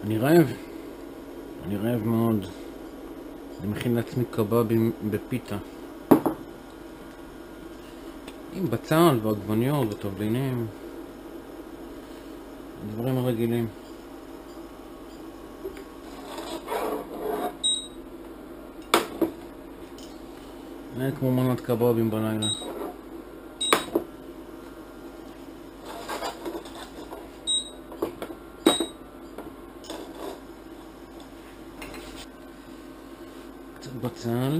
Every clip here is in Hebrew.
אני רעב. אני רעב מאוד. אני מכין לעצמי קבבים בפיתה. עם בצל ועגבניות ותבלינים. הדברים הרגילים. נהיה כמו מנת קבבים בלילה. קצת בצל.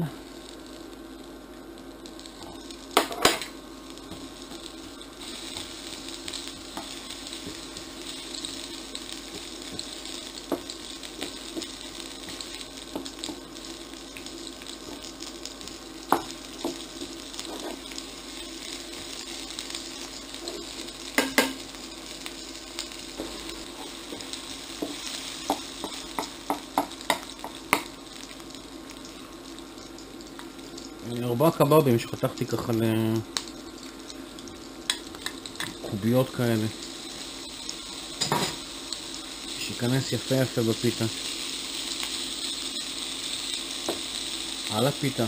ארבעה קבבים שחתכתי ככה לקוביות כאלה, שיכנס יפה יפה בפיתה, על הפיתה.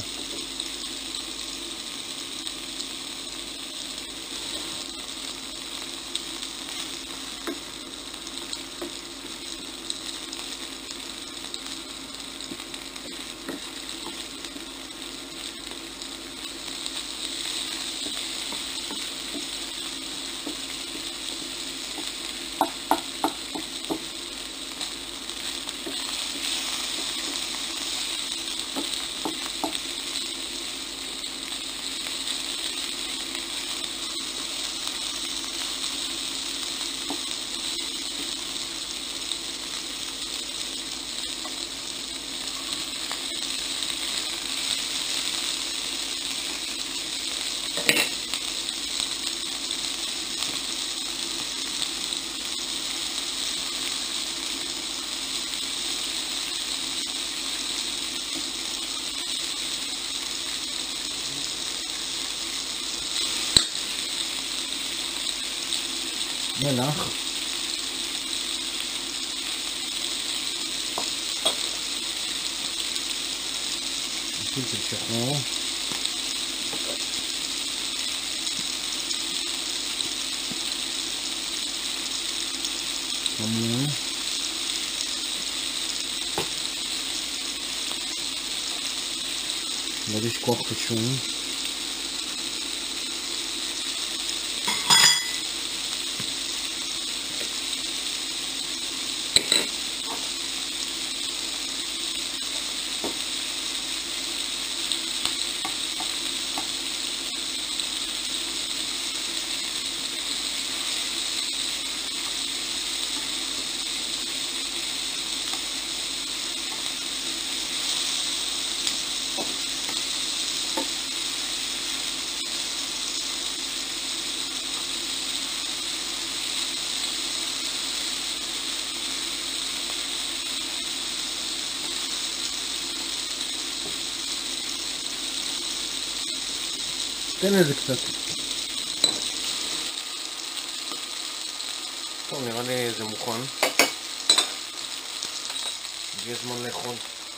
מלח, פלפל שחור, כמון, לא לשכוח חשוב, תן לזה קצת. טוב, נראה לי זה מוכן. הגיע זמן לאכול.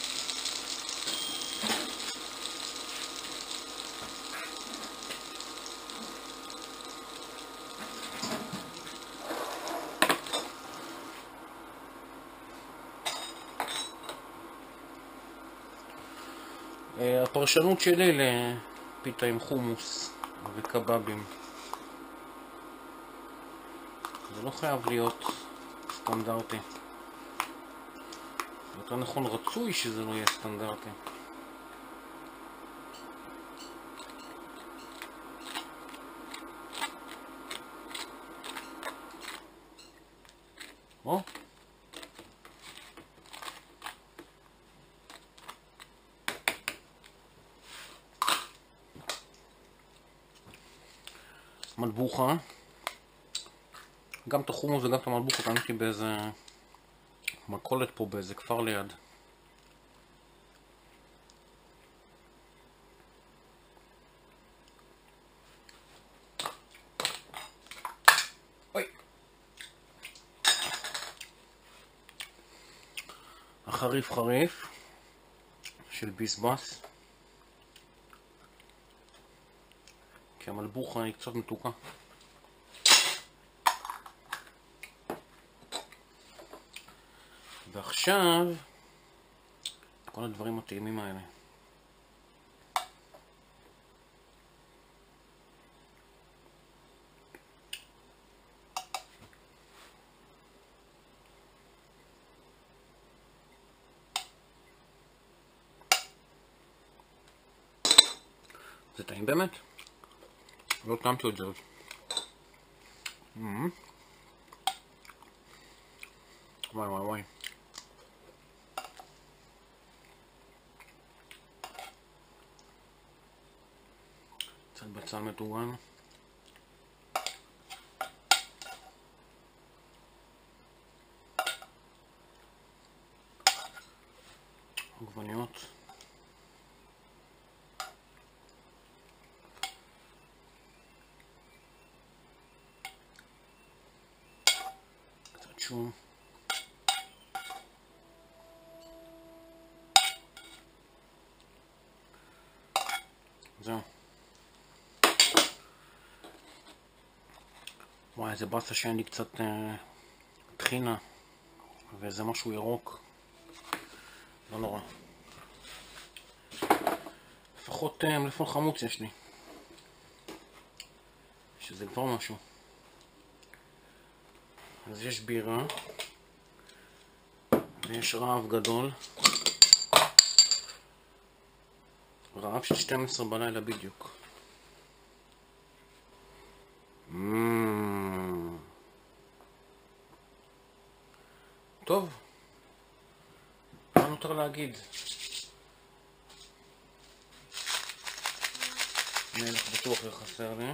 הפרשנות שלי פיתה עם חומוס וקבבים, זה לא חייב להיות סטנדרטי, יותר נכון רצוי שזה לא יהיה סטנדרטי. או? מלבוחה, גם את החומוס וגם את המלבוחה קניתי באיזה מכולת פה באיזה כפר ליד. אוי. חריף חריף של ביסבס, כי המלבוכה היא קצת מתוקה. ועכשיו כל הדברים הטעימים האלה. זה טעים באמת? לא טעמתי את זה עוד. וואי וואי וואי. קצת בצל מטוגן. עגבניות. קצת שום. זהו. וואי, איזה באסה שאין לי קצת טחינה וזה משהו ירוק. לא נורא. לפחות מלפון חמוץ יש לי, שזה כבר משהו. אז יש בירה ויש רעב גדול, רעב של 12 בלילה בדיוק. טוב, מה נותר להגיד? מלח בטוח יחסר לי.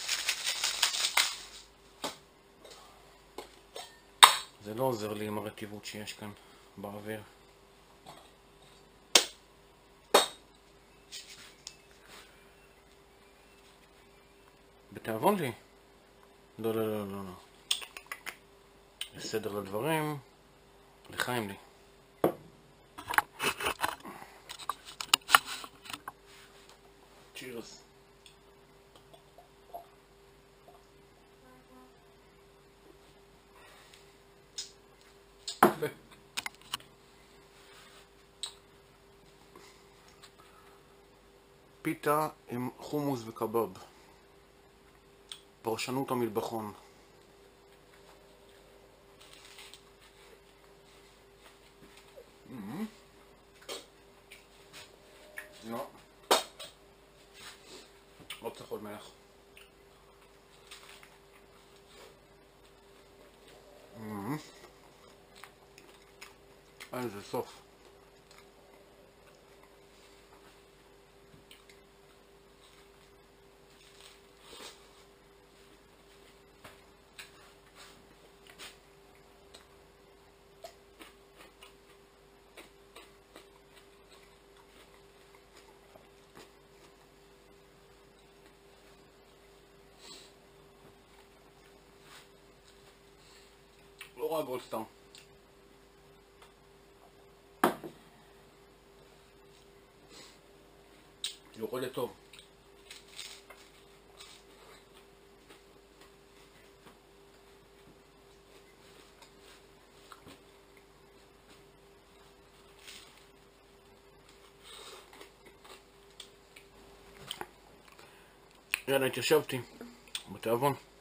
זה לא עוזר לי עם הרטיבות שיש כאן באוויר. בתיאבון לי? לא לא לא לא לא. יש סדר לדברים. לחיים לי. צ'ירס. פיתה עם חומוס וקבב. פרשנות המטבחון. לא. לא צריך עוד מלח. איזה סוף. לא רע גולדסטאר. יורדת טוב. יאללה, התיישבתי בתיאבון.